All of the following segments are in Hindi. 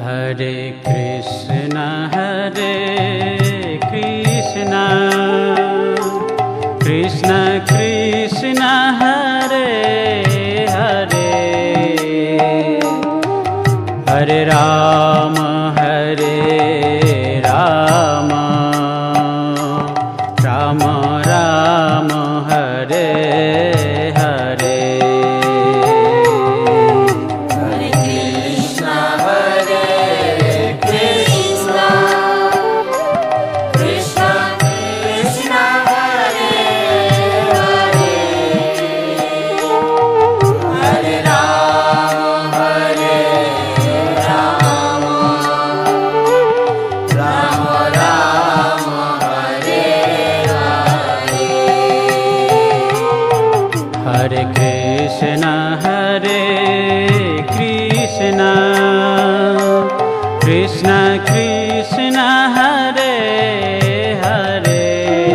हरे कृष्णा कृष्णा कृष्णा हरे हरे, हरे राम राम राम हरे हरे। हरे कृष्णा कृष्णा कृष्णा कृष्णा हरे हरे, हरे राम राम राम हरे हरे। हरे कृष्णा कृष्णा कृष्णा हरे हरे,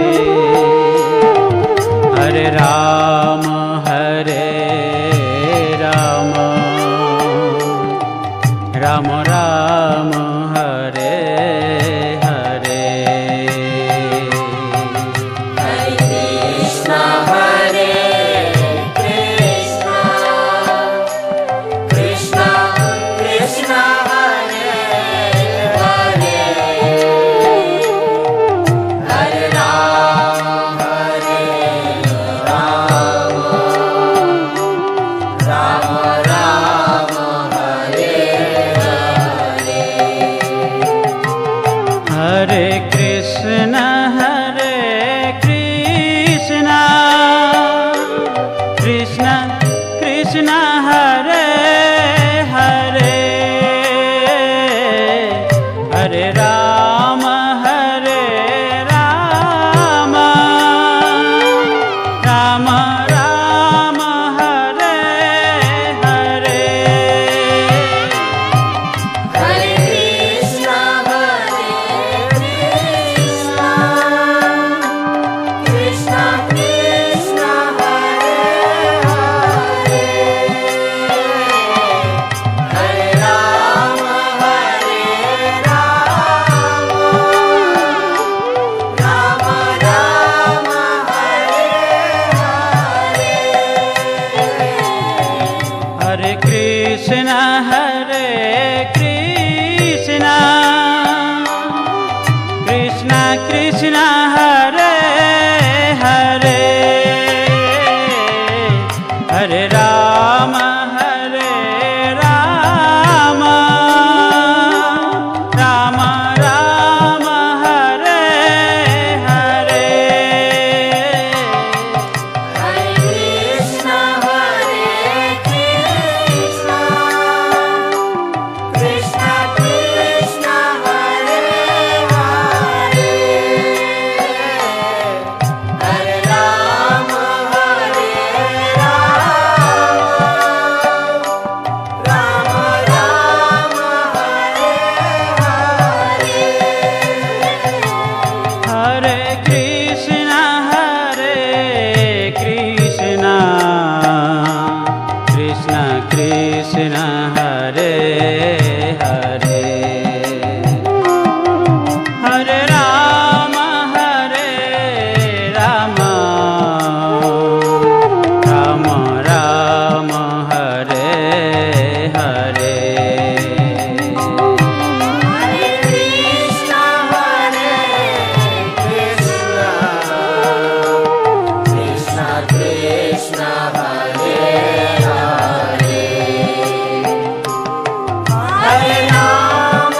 हरे राम राम राम हरे हरे। हरे कृष्णा कृष्णा कृष्णा हरे हरे, हरे राम राम हरे हरे। हरे कृष्णा कृष्णा कृष्णा हरे हरे, हरे राम राम राम हरे हरे। हरे कृष्णा कृष्णा कृष्णा हरे हरे, हरे राम राम हरे हरे। हरे कृष्णा कृष्णा कृष्णा हरे हरे, हरे राम राम हरे हरे। हरे कृष्णा कृष्णा कृष्णा हरे हरे, हरे राम राम हरे हरे। हरे कृष्णा कृष्णा कृष्णा हरे हरे, हरे राम राम हरे हरे। हरे कृष्णा कृष्णा कृष्णा हरे हरे, हरे राम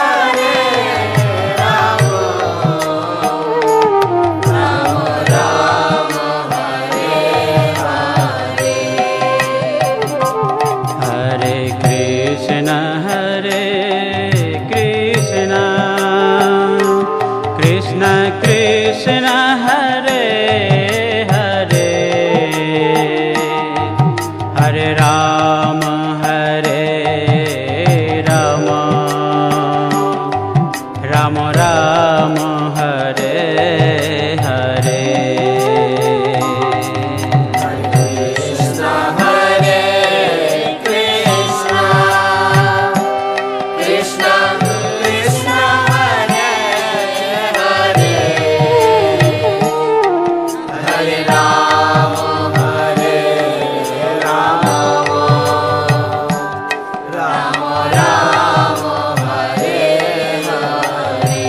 राम हरे हरे। हरे कृष्णा कृष्णा कृष्णा हरे हरे, हरे राम राम हरे हरे। कृष्णा राम हरे हरे।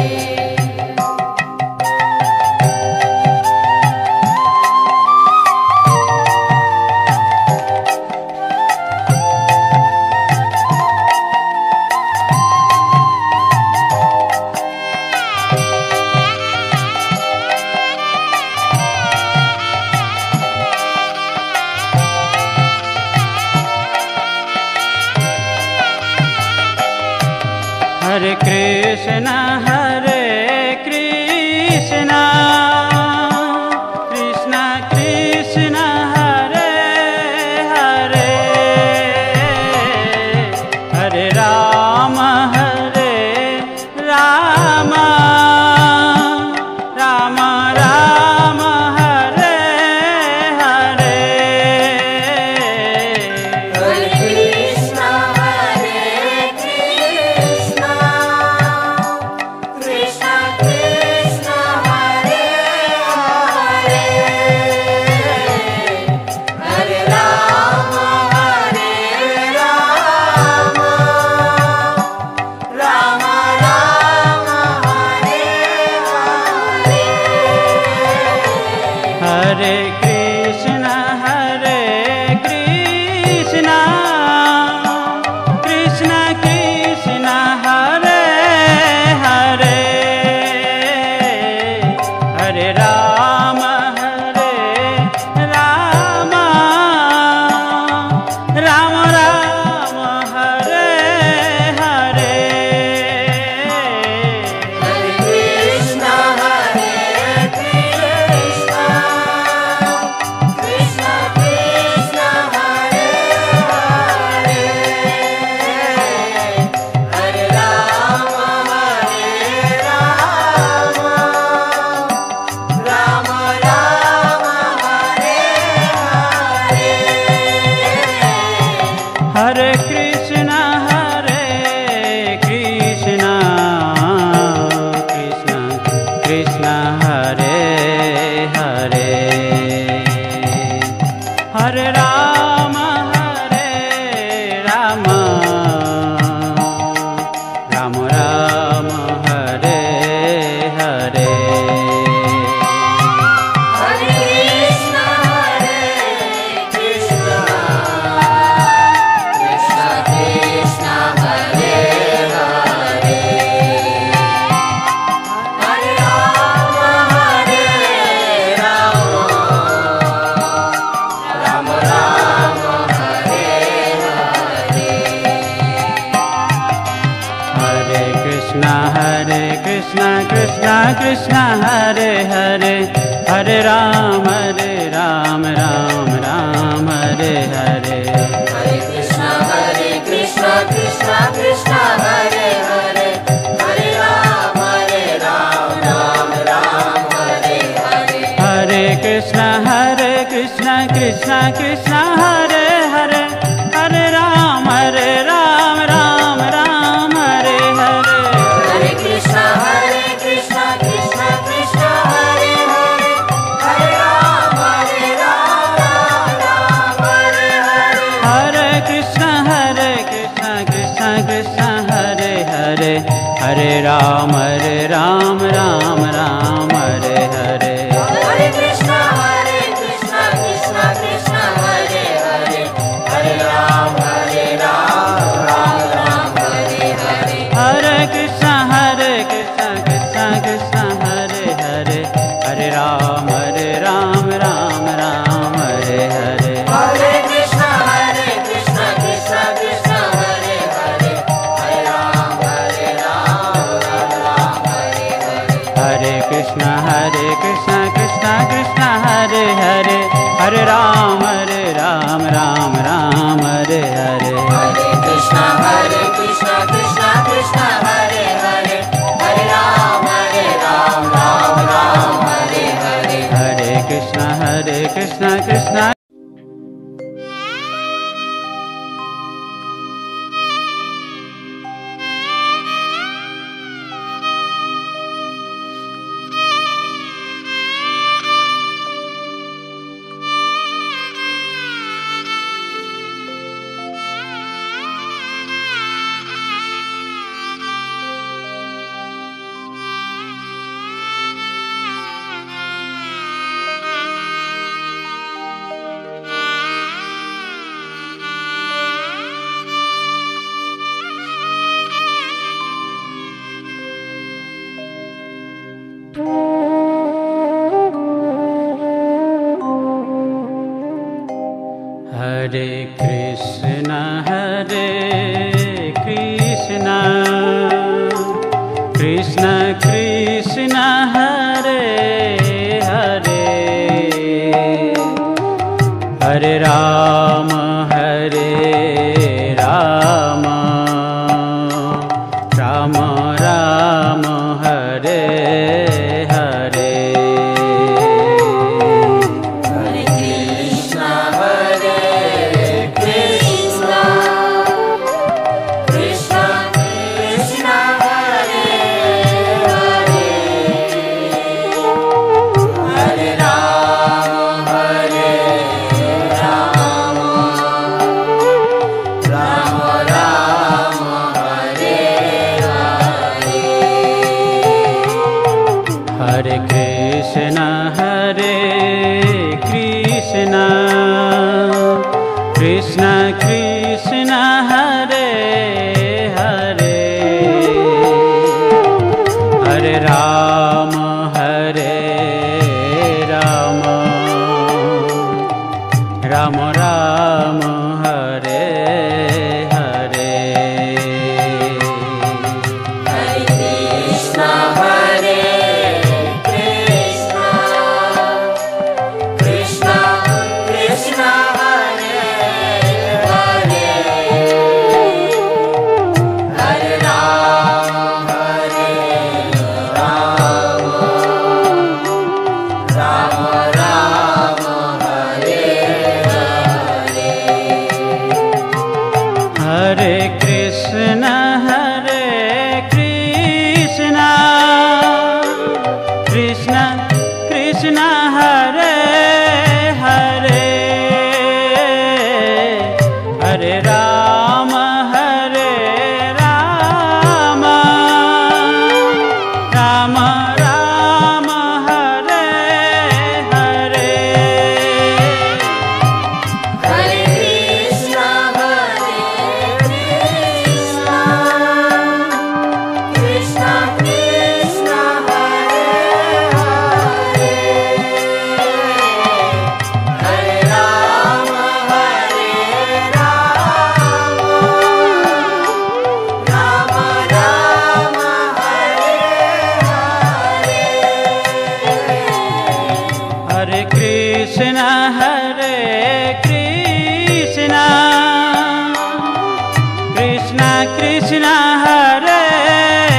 हरे कृष्ण कृष्ण कृष्ण हरे हरे, हरे राम राम राम हरे हरे। हरे कृष्ण कृष्ण कृष्ण हरे हरे, हरे राम राम राम हरे हरे। हरे कृष्ण कृष्ण कृष्ण हरे हरे, हरे राम राम राम हरे हरे। हरे कृष्ण कृष्ण कृष्ण हरे हरे, हरे राम राम हरे हरे। हरे कृष्ण कृष्ण कृष्ण हरे हरे, हरे राम राम राम हरे हरे। हरे कृष्ण कृष्ण कृष्ण हरे हरे, हरे राम राम हरे हरे। हरे कृष्ण कृष्ण कृष्ण हरे हरे, हरे राम राम हरे हरे। हरे कृष्ण कृष्ण कृष्ण हरे हरे, हरे राम राम हरे हरे। हरे कृष्ण कृष्ण कृष्ण हरे हरे, हरे राम राम हरे हरे। हरे कृष्ण कृष्ण कृष्ण हरे हरे, हरे राम हरे हरे। हरे कृष्ण कृष्ण कृष्ण हरे हरे, हरे राम राम हरे हरे। हरे कृष्ण कृष्ण कृष्ण हरे हरे, हरे राम हरे हरे। हरे कृष्ण कृष्ण कृष्ण हरे हरे, हरे राम राम हरे हरे। हरे कृष्ण कृष्ण कृष्ण हरे हरे, हरे राम राम हरे हरे। हरे कृष्ण कृष्ण कृष्ण हरे हरे, हरे राम राम राम हरे हरे। हरे कृष्ण कृष्ण कृष्ण हरे हरे, हरे राम राम राम हरे हरे। हरे कृष्ण कृष्ण कृष्ण हरे हरे, हरे राम राम राम हरे हरे। हरे कृष्ण कृष्ण कृष्ण हरे हरे, हरे राम राम हरे हरे। हरे कृष्ण कृष्ण कृष्ण हरे हरे, हरे राम राम राम हरे हरे। हरे कृष्ण कृष्ण कृष्ण हरे हरे, हरे राम राम राम हरे हरे। हरे कृष्ण कृष्ण कृष्ण हरे